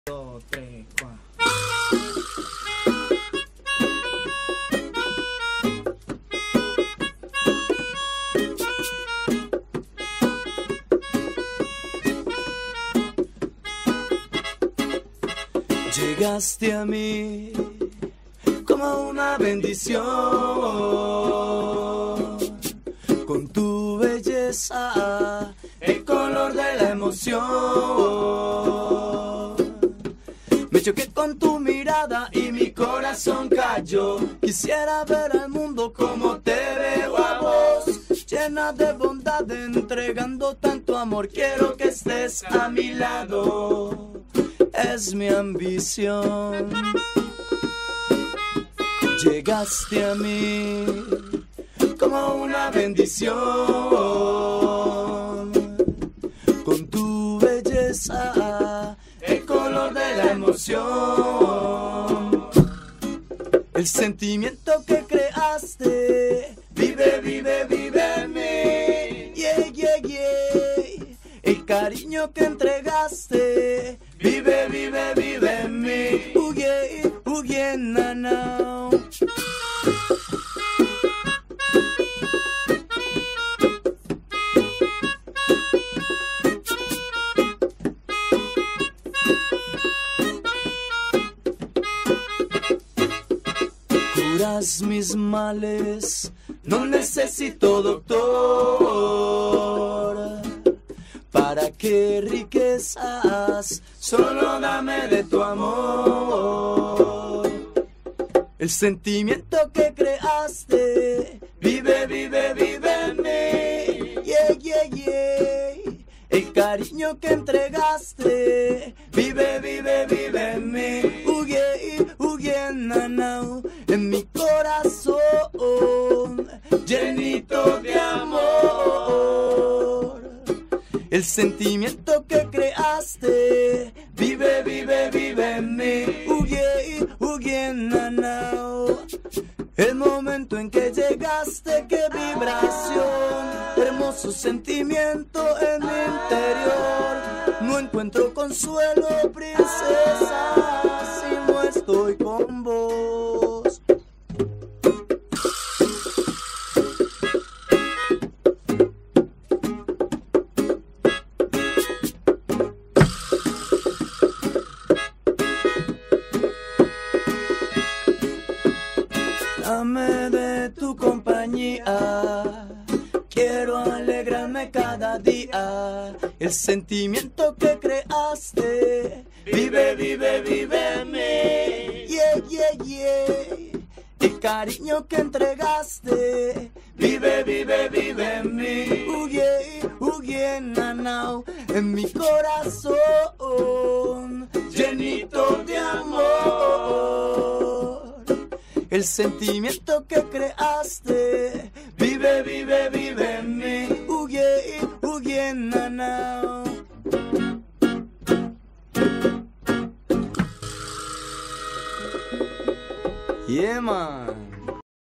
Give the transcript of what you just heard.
2, 3, 4. Llegaste a mí como una bendición, con tu belleza, el color de la emoción. Me choqué con tu mirada y mi corazón cayó. Quisiera ver al mundo como te veo a vos, llena de bondad, entregando tanto amor. Quiero que estés a mi lado, es mi ambición. Llegaste a mí como una bendición, con tu belleza, el color de la emoción. El sentimiento que creaste vive, vive, vive en mí. Yeah, yeah, yeah. El cariño que entregaste vive, vive, vive en mí. Oh yeah, na, na. Curas mis males, no necesito doctor. ¿Para qué riquezas? Solo dame de tu amor. El sentimiento que creaste vive, vive, vive en mí. Yeah, yeah, yeah. El cariño que entregaste vive, vive, vive en mí. Oh yeah, na, na. En mi corazón llenito de amor. El sentimiento que creaste vive, vive, vive en mí. Oh yeah, na, na. El momento en que llegaste, qué vibración, hermoso sentimiento en mi interior. No encuentro consuelo, princesa, si no estoy con vos. Dame de tu compañía, quiero alegrarme cada día. El sentimiento que creaste vive, vive, vive en mí. Yeah, yeah, yeah. El cariño que entregaste vive, vive, vive en mí. Oh yeah, na, na. En mi corazón llenito de amor. El sentimiento que creaste vive, vive, vive en mí. Oh yeah, na, na. Yeah, man.